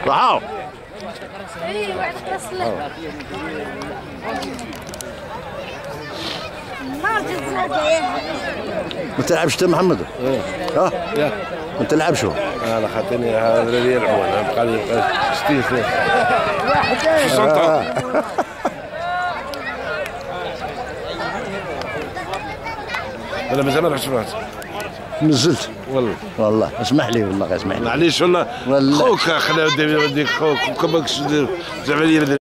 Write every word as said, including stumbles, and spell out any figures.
ضحاو ايوه تصلح ما تلعبش انت محمد؟ ايه ها؟ يا ما تلعبش هو؟ انا خاطيني هذا اللي يلعبوا انا بقى لي ستين سنه انا مازال ما شفت نزلت والله والله اسمح لي والله اسمح لي معليش والله خوك خلينا ودي خوك كما كنتش زعما